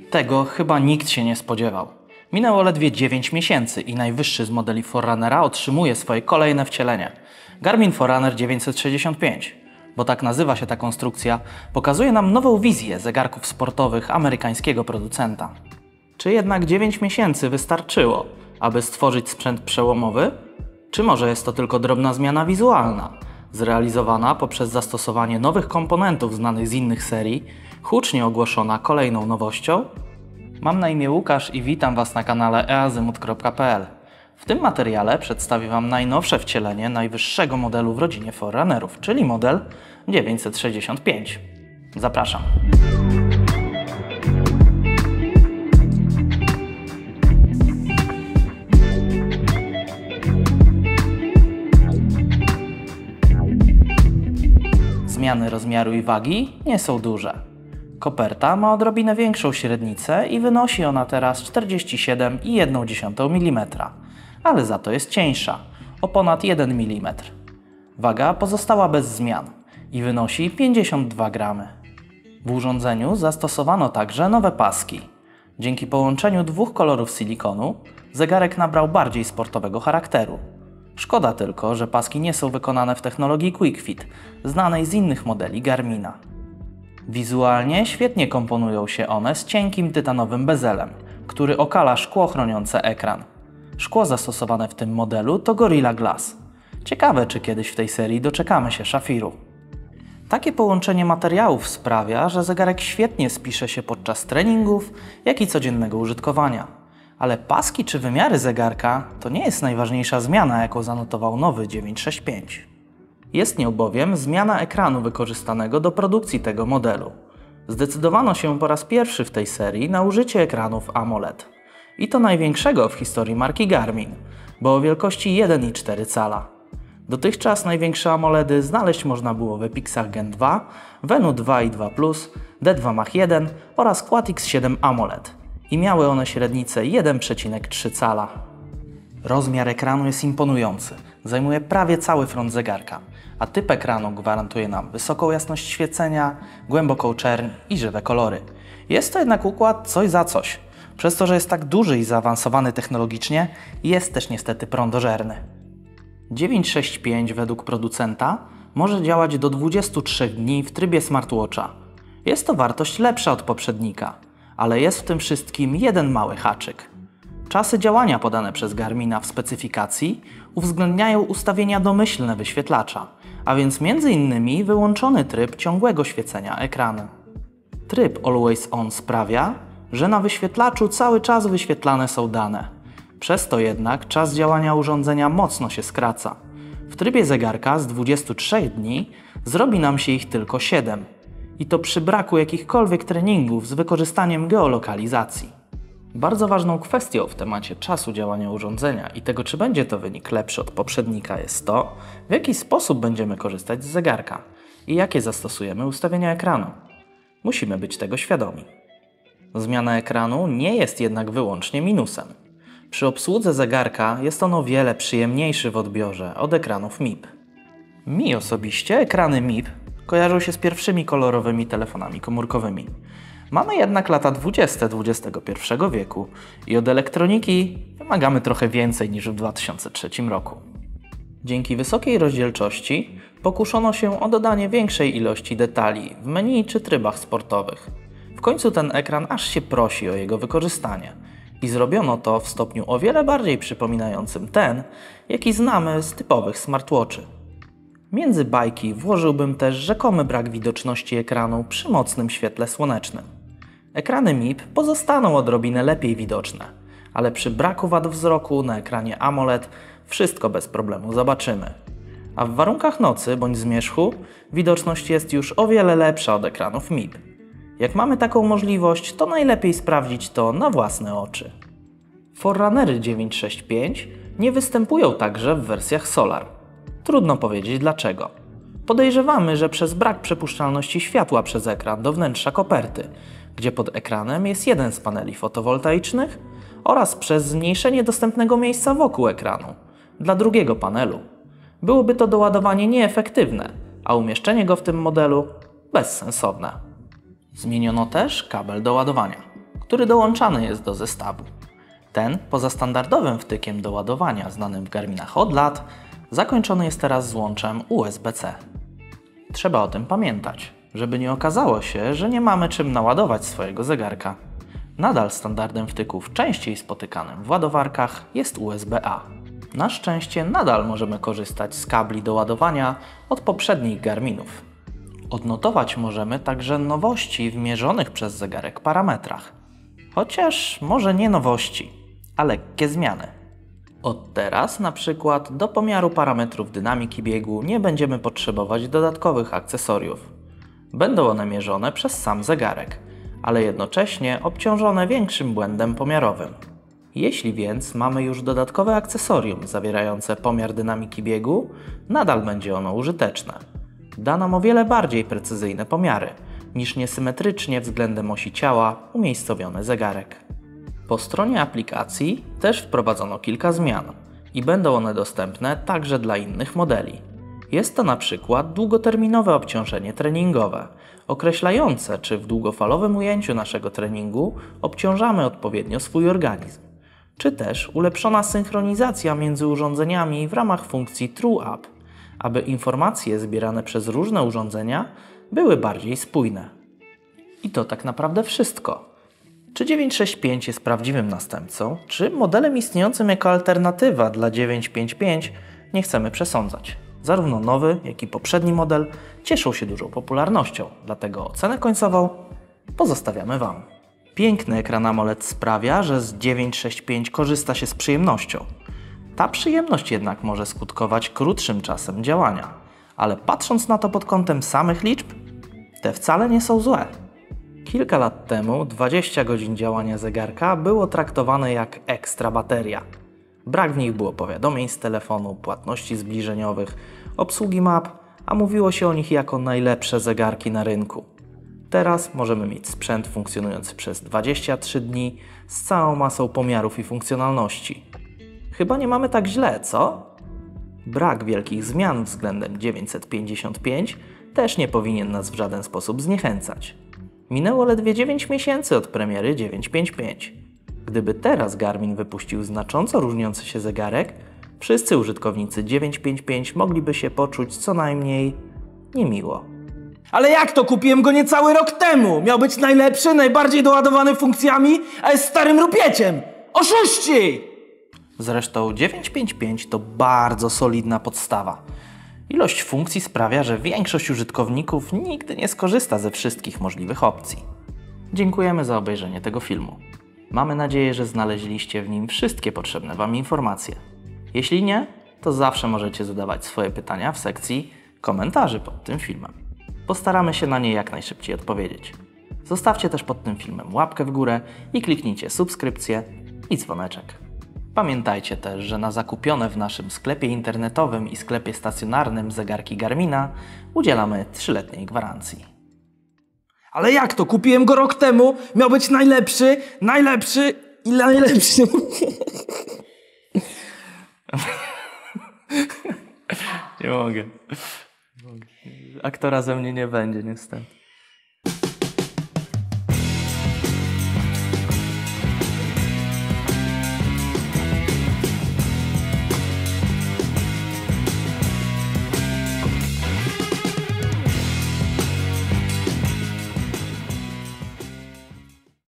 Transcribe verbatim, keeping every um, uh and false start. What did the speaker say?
Tego chyba nikt się nie spodziewał. Minęło ledwie dziewięć miesięcy i najwyższy z modeli Forerunnera otrzymuje swoje kolejne wcielenie. Garmin Forerunner dziewięćset sześćdziesiąt pięć, bo tak nazywa się ta konstrukcja, pokazuje nam nową wizję zegarków sportowych amerykańskiego producenta. Czy jednak dziewięć miesięcy wystarczyło, aby stworzyć sprzęt przełomowy? Czy może jest to tylko drobna zmiana wizualna, zrealizowana poprzez zastosowanie nowych komponentów znanych z innych serii, hucznie ogłoszona kolejną nowością? Mam na imię Łukasz i witam Was na kanale e azymut kropka p l. W tym materiale przedstawię Wam najnowsze wcielenie najwyższego modelu w rodzinie Forerunnerów, czyli model dziewięćset sześćdziesiąt pięć. Zapraszam. Zmiany rozmiaru i wagi nie są duże. Koperta ma odrobinę większą średnicę i wynosi ona teraz czterdzieści siedem i jedna dziesiąta milimetra, ale za to jest cieńsza, o ponad jeden milimetr. Waga pozostała bez zmian i wynosi pięćdziesiąt dwa gramy. W urządzeniu zastosowano także nowe paski. Dzięki połączeniu dwóch kolorów silikonu zegarek nabrał bardziej sportowego charakteru. Szkoda tylko, że paski nie są wykonane w technologii Quick Fit, znanej z innych modeli Garmina. Wizualnie świetnie komponują się one z cienkim tytanowym bezelem, który okala szkło chroniące ekran. Szkło zastosowane w tym modelu to Gorilla Glass. Ciekawe, czy kiedyś w tej serii doczekamy się szafiru. Takie połączenie materiałów sprawia, że zegarek świetnie spisze się podczas treningów, jak i codziennego użytkowania. Ale paski czy wymiary zegarka to nie jest najważniejsza zmiana, jaką zanotował nowy dziewięćset sześćdziesiąt pięć. Jest nią bowiem zmiana ekranu wykorzystanego do produkcji tego modelu. Zdecydowano się po raz pierwszy w tej serii na użycie ekranów AMOLED. I to największego w historii marki Garmin, bo o wielkości jeden i cztery cala. Dotychczas największe AMOLEDy znaleźć można było w Epixach Gen dwa, Venu dwa i dwa plus, D dwa Mach jeden oraz Quad X siedem AMOLED i miały one średnicę jeden przecinek trzy cala. Rozmiar ekranu jest imponujący, zajmuje prawie cały front zegarka, a typ ekranu gwarantuje nam wysoką jasność świecenia, głęboką czerń i żywe kolory. Jest to jednak układ coś za coś. Przez to, że jest tak duży i zaawansowany technologicznie, jest też niestety prądożerny. dziewięćset sześćdziesiąt pięć według producenta może działać do dwudziestu trzech dni w trybie smartwatcha. Jest to wartość lepsza od poprzednika, ale jest w tym wszystkim jeden mały haczyk. Czasy działania podane przez Garmina w specyfikacji uwzględniają ustawienia domyślne wyświetlacza, a więc między innymi wyłączony tryb ciągłego świecenia ekranu. Tryb Always On sprawia, że na wyświetlaczu cały czas wyświetlane są dane. Przez to jednak czas działania urządzenia mocno się skraca. W trybie zegarka z dwudziestu trzech dni zrobi nam się ich tylko siedem. I to przy braku jakichkolwiek treningów z wykorzystaniem geolokalizacji. Bardzo ważną kwestią w temacie czasu działania urządzenia i tego, czy będzie to wynik lepszy od poprzednika, jest to, w jaki sposób będziemy korzystać z zegarka i jakie zastosujemy ustawienia ekranu. Musimy być tego świadomi. Zmiana ekranu nie jest jednak wyłącznie minusem. Przy obsłudze zegarka jest on o wiele przyjemniejszy w odbiorze od ekranów M I P. Mi osobiście ekrany M I P kojarzą się z pierwszymi kolorowymi telefonami komórkowymi. Mamy jednak lata dwudzieste dwudziestego pierwszego wieku i od elektroniki wymagamy trochę więcej niż w dwa tysiące trzecim roku. Dzięki wysokiej rozdzielczości pokuszono się o dodanie większej ilości detali w menu czy trybach sportowych. W końcu ten ekran aż się prosi o jego wykorzystanie i zrobiono to w stopniu o wiele bardziej przypominającym ten, jaki znamy z typowych smartwatchy. Między bajki włożyłbym też rzekomy brak widoczności ekranu przy mocnym świetle słonecznym. Ekrany M I P pozostaną odrobinę lepiej widoczne, ale przy braku wad wzroku na ekranie AMOLED wszystko bez problemu zobaczymy. A w warunkach nocy bądź zmierzchu widoczność jest już o wiele lepsza od ekranów M I P. Jak mamy taką możliwość, to najlepiej sprawdzić to na własne oczy. Forerunnery dziewięćset sześćdziesiąt pięć nie występują także w wersjach Solar. Trudno powiedzieć dlaczego. Podejrzewamy, że przez brak przepuszczalności światła przez ekran do wnętrza koperty, gdzie pod ekranem jest jeden z paneli fotowoltaicznych, oraz przez zmniejszenie dostępnego miejsca wokół ekranu, dla drugiego panelu. Byłoby to doładowanie nieefektywne, a umieszczenie go w tym modelu bezsensowne. Zmieniono też kabel do ładowania, który dołączany jest do zestawu. Ten, poza standardowym wtykiem do ładowania znanym w Garminach od lat, zakończony jest teraz złączem U S B C. Trzeba o tym pamiętać, żeby nie okazało się, że nie mamy czym naładować swojego zegarka. Nadal standardem wtyków częściej spotykanym w ładowarkach jest U S B A. Na szczęście nadal możemy korzystać z kabli do ładowania od poprzednich Garminów. Odnotować możemy także nowości w mierzonych przez zegarek parametrach. Chociaż może nie nowości, a lekkie zmiany. Od teraz na przykład do pomiaru parametrów dynamiki biegu nie będziemy potrzebować dodatkowych akcesoriów. Będą one mierzone przez sam zegarek, ale jednocześnie obciążone większym błędem pomiarowym. Jeśli więc mamy już dodatkowe akcesorium zawierające pomiar dynamiki biegu, nadal będzie ono użyteczne. Da nam o wiele bardziej precyzyjne pomiary niż niesymetrycznie względem osi ciała umiejscowiony zegarek. Po stronie aplikacji też wprowadzono kilka zmian i będą one dostępne także dla innych modeli. Jest to na przykład długoterminowe obciążenie treningowe, określające, czy w długofalowym ujęciu naszego treningu obciążamy odpowiednio swój organizm, czy też ulepszona synchronizacja między urządzeniami w ramach funkcji True Up, aby informacje zbierane przez różne urządzenia były bardziej spójne. I to tak naprawdę wszystko. Czy dziewięćset sześćdziesiąt pięć jest prawdziwym następcą, czy modelem istniejącym jako alternatywa dla dziewięćset pięćdziesiąt pięć, nie chcemy przesądzać. Zarówno nowy, jak i poprzedni model cieszą się dużą popularnością, dlatego ocenę końcową pozostawiamy Wam. Piękny ekran AMOLED sprawia, że z dziewięćset sześćdziesiąt pięć korzysta się z przyjemnością. Ta przyjemność jednak może skutkować krótszym czasem działania, ale patrząc na to pod kątem samych liczb, te wcale nie są złe. Kilka lat temu dwadzieścia godzin działania zegarka było traktowane jak ekstra bateria. Brak w nich było powiadomień z telefonu, płatności zbliżeniowych, obsługi map, a mówiło się o nich jako najlepsze zegarki na rynku. Teraz możemy mieć sprzęt funkcjonujący przez dwadzieścia trzy dni z całą masą pomiarów i funkcjonalności. Chyba nie mamy tak źle, co? Brak wielkich zmian względem dziewięćset pięćdziesiąt pięć też nie powinien nas w żaden sposób zniechęcać. Minęło ledwie dziewięć miesięcy od premiery dziewięćset pięćdziesiąt pięć. Gdyby teraz Garmin wypuścił znacząco różniący się zegarek, wszyscy użytkownicy dziewięćset pięćdziesiąt pięć mogliby się poczuć co najmniej niemiło. Ale jak to? Kupiłem go niecały rok temu! Miał być najlepszy, najbardziej doładowany funkcjami, a jest starym rupieciem! Oszuści! Zresztą dziewięćset pięćdziesiąt pięć to bardzo solidna podstawa. Ilość funkcji sprawia, że większość użytkowników nigdy nie skorzysta ze wszystkich możliwych opcji. Dziękujemy za obejrzenie tego filmu. Mamy nadzieję, że znaleźliście w nim wszystkie potrzebne Wam informacje. Jeśli nie, to zawsze możecie zadawać swoje pytania w sekcji komentarzy pod tym filmem. Postaramy się na nie jak najszybciej odpowiedzieć. Zostawcie też pod tym filmem łapkę w górę i kliknijcie subskrypcję i dzwoneczek. Pamiętajcie też, że na zakupione w naszym sklepie internetowym i sklepie stacjonarnym zegarki Garmina udzielamy trzyletniej gwarancji. Ale jak to? Kupiłem go rok temu, miał być najlepszy, najlepszy i najlepszy. Nie mogę. Aktora ze mnie nie będzie niestety.